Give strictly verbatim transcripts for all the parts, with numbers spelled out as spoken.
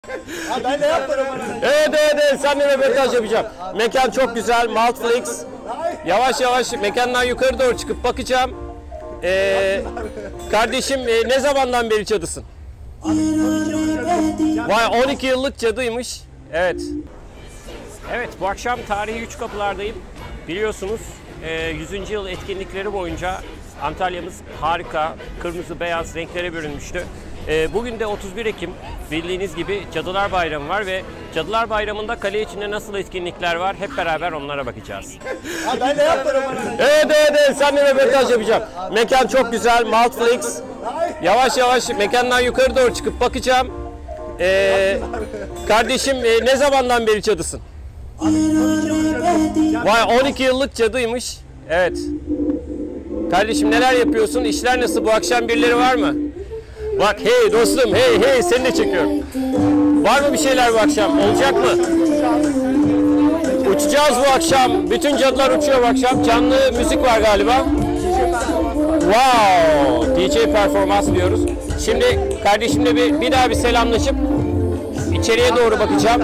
Ben de yaparım. Evet evet evet, sen de röportaj yapacağım. Mekan çok güzel, Maltflix. Yavaş yavaş mekandan yukarı doğru çıkıp bakacağım. Ee, kardeşim e, ne zamandan beri cadısın? Vay, on iki yıllık cadıymış. Evet. Evet, bu akşam tarihi Üç Kapılar'dayım. Biliyorsunuz e, yüzüncü yıl etkinlikleri boyunca Antalya'mız harika, kırmızı beyaz renklere bürünmüştü. E, bugün de otuz bir Ekim, bildiğiniz gibi Cadılar Bayramı var ve Cadılar Bayramı'nda kale içinde nasıl etkinlikler var, hep beraber onlara bakacağız. Ben de yaparım. Evet evet evet, sen de röportaj yapacağım. Mekan çok güzel, Maltflix. Yavaş yavaş mekandan yukarı doğru çıkıp bakacağım. Ee, kardeşim e, ne zamandan beri cadısın? Vay, on iki yıllık cadıymış. Evet. Kardeşim neler yapıyorsun? İşler nasıl? Bu akşam birileri var mı? Bak hey dostum, hey hey, seni de çekiyorum. Var mı bir şeyler bu akşam? Olacak mı? Uçacağız bu akşam. Bütün cadılar uçuyor bu akşam. Canlı müzik var galiba. Wow! D J performans diyoruz. Şimdi kardeşimle bir, bir daha bir selamlaşıp içeriye doğru bakacağım.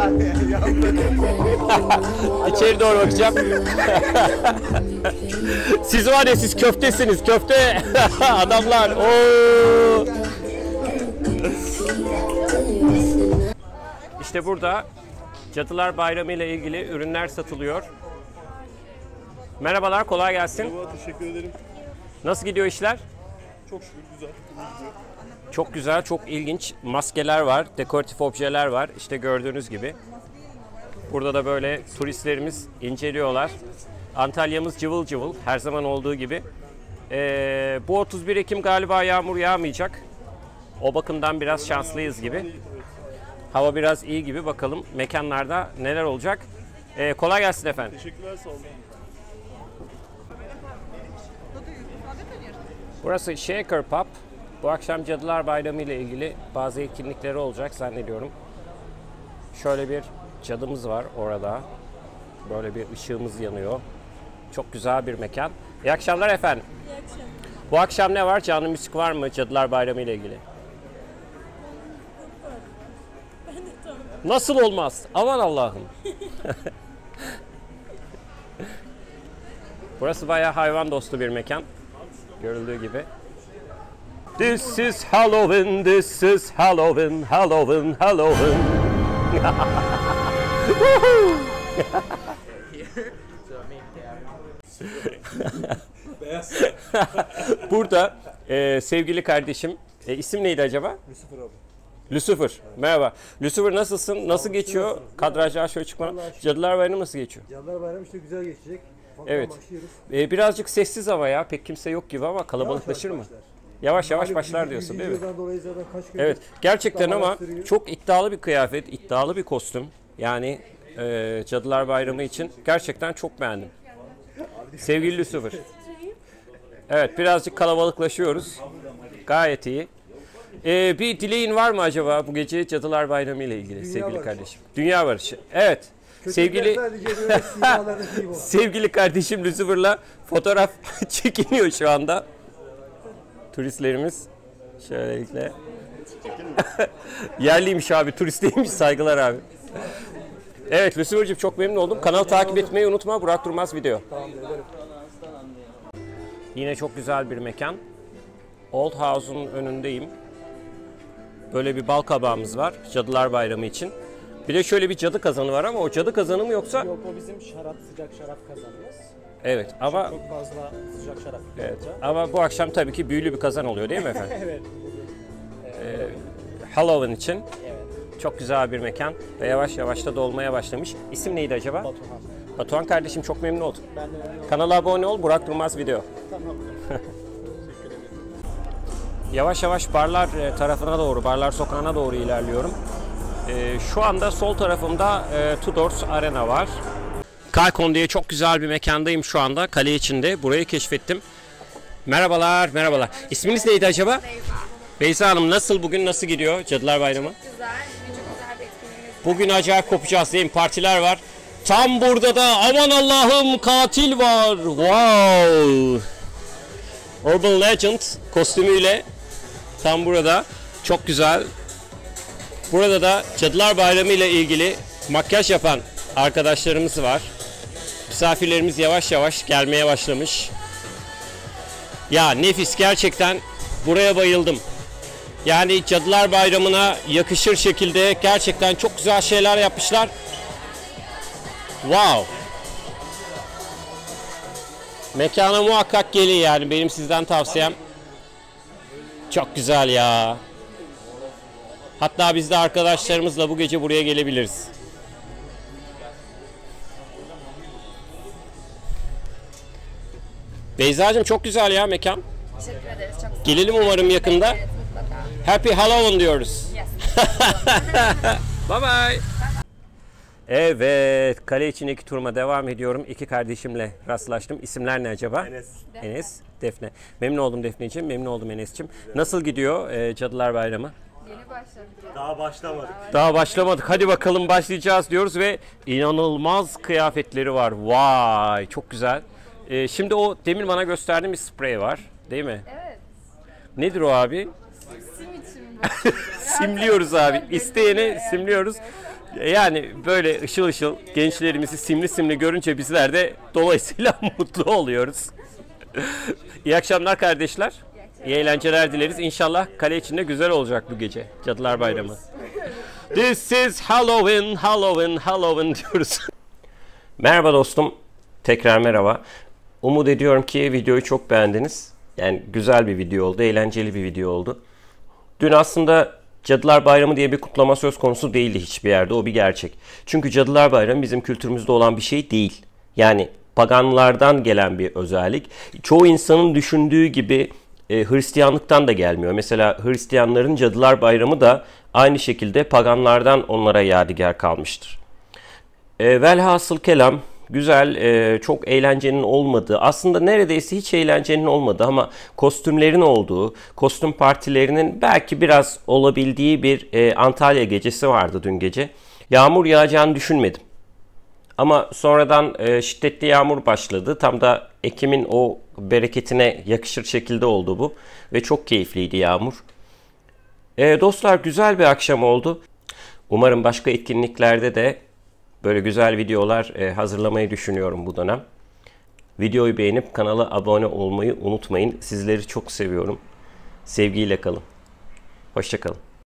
İçeri doğru bakacağım. Siz var ya, siz köftesiniz, köfte adamlar. Oo. İşte burada Cadılar Bayramı ile ilgili ürünler satılıyor. Merhabalar, kolay gelsin. Merhaba, teşekkür ederim. Nasıl gidiyor işler? Çok şükür güzel. Çok güzel, çok ilginç maskeler var, dekoratif objeler var. İşte gördüğünüz gibi. Burada da böyle turistlerimiz inceliyorlar. Antalya'mız cıvıl cıvıl, her zaman olduğu gibi. Ee, bu otuz bir Ekim galiba yağmur yağmayacak. O bakımdan biraz şanslıyız gibi. Hava biraz iyi gibi, bakalım mekanlarda neler olacak. Ee, kolay gelsin efendim. Teşekkürler, sağ olun. Burası Shaker Pub. Bu akşam Cadılar Bayramı ile ilgili bazı etkinlikleri olacak zannediyorum. Şöyle bir cadımız var orada. Böyle bir ışığımız yanıyor. Çok güzel bir mekan. İyi akşamlar efendim. İyi akşamlar. Bu akşam ne var? Canlı müzik var mı Cadılar Bayramı ile ilgili? Ben de tamam. Nasıl olmaz? Aman Allah'ım. Burası bayağı hayvan dostu bir mekan. Görüldüğü gibi. This is Halloween, this is Halloween, Halloween, Halloween. Burada e, sevgili kardeşim, e, isim neydi acaba? Lucifer abi. Lucifer. Merhaba. Lucifer, nasılsın? Nasıl geçiyor? Kadrajlar şöyle çıkmadan. Cadılar Bayramı nasıl geçiyor? Cadılar Bayramı işte güzel geçecek. Ufaktan Evet. başlıyoruz. E, birazcık sessiz hava ya. Pek kimse yok gibi ama kalabalıklaşır mı? başlar. Yavaş yavaş Malum başlar yüzüncü diyorsun değil mi? yıldan dolayı zaten kaç gündür Evet. Gerçekten ama araştırıyor. çok iddialı bir kıyafet, iddialı bir kostüm. Yani e, Cadılar Bayramı için gerçekten çok beğendim. Sevgili Lucifer. Evet, birazcık kalabalıklaşıyoruz. Gayet iyi. E, bir dileğin var mı acaba bu gece Cadılar Bayramı ile ilgili sevgili barışı. kardeşim? Dünya barışı. Evet. Sevgili sadece böyle simalardaki gibi o. sevgili kardeşim Lucifer'la fotoğraf çekiniyor şu anda. Turistlerimiz şöylelikle. Yerliymiş abi, turist değilmiş, saygılar abi. Evet Lucifer'cığım, çok memnun oldum. Kanalı takip etmeyi unutma. Burak Durmaz video. Yine çok güzel bir mekan. Old House'un önündeyim. Böyle bir bal kabağımız var Cadılar Bayramı için. Bir de şöyle bir cadı kazanı var ama o cadı kazanı mı yoksa? Yok, o bizim şarap, sıcak şarap kazanımız. Evet ama Çok fazla sıcak şarap evet, olacak. ama bu akşam tabii ki büyülü bir kazan oluyor değil mi efendim? Evet. Halloween için Evet. çok güzel bir mekan ve yavaş yavaş da dolmaya başlamış. İsim neydi acaba? Batuhan. Batuhan kardeşim, çok memnun oldum. Ben de öyle. Kanala abone ol, Burak Durmaz video. Tamam. Yavaş yavaş barlar e, tarafına doğru, barlar sokağına doğru ilerliyorum. E, şu anda sol tarafımda e, Tudors Arena var. Kalkon diye çok güzel bir mekandayım şu anda, kale içinde. Burayı keşfettim. Merhabalar, merhabalar. İsminiz neydi acaba? Beyza. Beyza Hanım, nasıl bugün, nasıl gidiyor Cadılar Bayramı? Güzel, bugün çok güzel bir etkinliğimiz var. Bugün acayip kopacağız değil mi? Partiler var. Tam burada da aman Allah'ım katil var. Wow. Urban Legend kostümüyle tam burada. Çok güzel. Burada da Cadılar Bayramı ile ilgili makyaj yapan arkadaşlarımız var. Misafirlerimiz yavaş yavaş gelmeye başlamış. Ya nefis, gerçekten buraya bayıldım. Yani Cadılar Bayramı'na yakışır şekilde gerçekten çok güzel şeyler yapmışlar. Wow. Mekana muhakkak gelin, yani benim sizden tavsiyem. Çok güzel ya. Hatta biz de arkadaşlarımızla bu gece buraya gelebiliriz. Beyzacığım çok güzel ya mekan. Teşekkür ederiz. Çok sağ olun. Gelelim umarım yakında. Evet, mutlaka. Happy Halloween diyoruz. Yes. Bye bye. Evet, kale içindeki turuma devam ediyorum. İki kardeşimle rastlaştım. İsimler ne acaba? Enes. Enes, Defne. Memnun oldum Defneciğim, memnun oldum Enes'ciğim. Nasıl gidiyor e, Cadılar Bayramı? Yeni başladık. Daha başlamadık. Daha başlamadık. Hadi bakalım başlayacağız diyoruz ve inanılmaz kıyafetleri var. Vay, çok güzel. E, şimdi o demin bana gösterdiğin bir sprey var, değil mi? Evet. Nedir o abi? Sim için bu. Simliyoruz abi. İsteyene simliyoruz. Yani böyle ışıl ışıl gençlerimizi simli simli görünce bizler de dolayısıyla mutlu oluyoruz. İyi akşamlar kardeşler. İyi eğlenceler dileriz. İnşallah kale içinde güzel olacak bu gece. Cadılar Bayramı. This is Halloween, Halloween, Halloween diyoruz. Merhaba dostum. Tekrar merhaba. Umut ediyorum ki videoyu çok beğendiniz. Yani güzel bir video oldu, eğlenceli bir video oldu. Dün aslında Cadılar Bayramı diye bir kutlama söz konusu değildi hiçbir yerde. O bir gerçek. Çünkü Cadılar Bayramı bizim kültürümüzde olan bir şey değil. Yani paganlardan gelen bir özellik. Çoğu insanın düşündüğü gibi e, Hristiyanlıktan da gelmiyor. Mesela Hristiyanların Cadılar Bayramı da aynı şekilde paganlardan onlara yadigar kalmıştır. E, velhasıl kelam, güzel, e, çok eğlencenin olmadığı, aslında neredeyse hiç eğlencenin olmadığı ama kostümlerin olduğu, kostüm partilerinin belki biraz olabildiği bir e, Antalya gecesi vardı dün gece. Yağmur yağacağını düşünmedim. Ama sonradan e, şiddetli yağmur başladı. Tam da Ekim'in o bereketine yakışır şekilde oldu bu. Ve çok keyifliydi yağmur. E, dostlar, güzel bir akşam oldu. Umarım başka etkinliklerde de böyle güzel videolar e, hazırlamayı düşünüyorum bu dönem. Videoyu beğenip kanala abone olmayı unutmayın. Sizleri çok seviyorum. Sevgiyle kalın. Hoşça kalın.